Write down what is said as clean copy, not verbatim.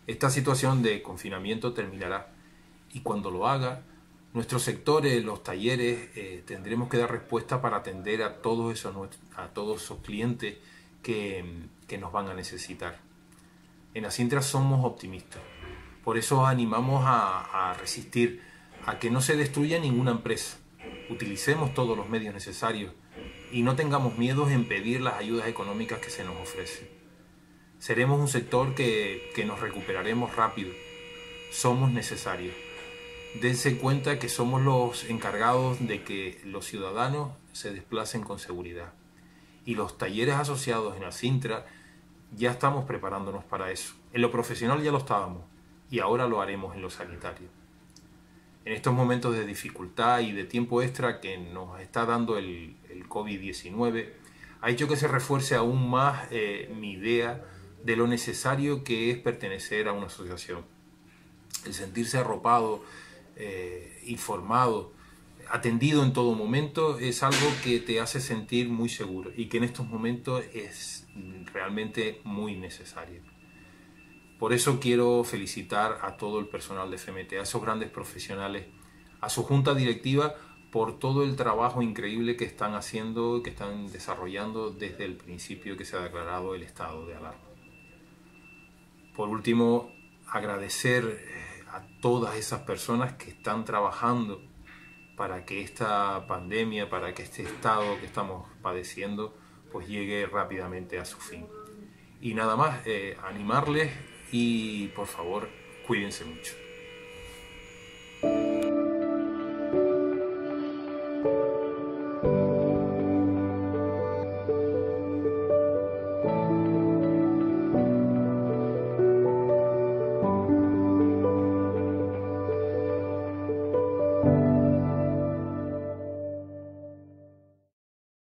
Esta situación de confinamiento terminará y cuando lo haga, nuestros sectores, los talleres, tendremos que dar respuesta para atender a todos esos clientes que nos van a necesitar. En Asintra somos optimistas, por eso animamos a resistir, a que no se destruya ninguna empresa. Utilicemos todos los medios necesarios y no tengamos miedo en pedir las ayudas económicas que se nos ofrecen. Seremos un sector que nos recuperaremos rápido. Somos necesarios. Dense cuenta que somos los encargados de que los ciudadanos se desplacen con seguridad. Y los talleres asociados en Asintra ya estamos preparándonos para eso. En lo profesional ya lo estábamos y ahora lo haremos en lo sanitario. En estos momentos de dificultad y de tiempo extra que nos está dando el COVID-19, ha hecho que se refuerce aún más mi idea de lo necesario que es pertenecer a una asociación. El sentirse arropado, informado, atendido en todo momento es algo que te hace sentir muy seguro y que en estos momentos es realmente muy necesario. Por eso quiero felicitar a todo el personal de FMT, a esos grandes profesionales, a su junta directiva por todo el trabajo increíble que están haciendo, que están desarrollando desde el principio que se ha declarado el estado de alarma. Por último, agradecer a todas esas personas que están trabajando para que esta pandemia, para que este estado que estamos padeciendo, pues llegue rápidamente a su fin. Y nada más, animarles y por favor, cuídense mucho.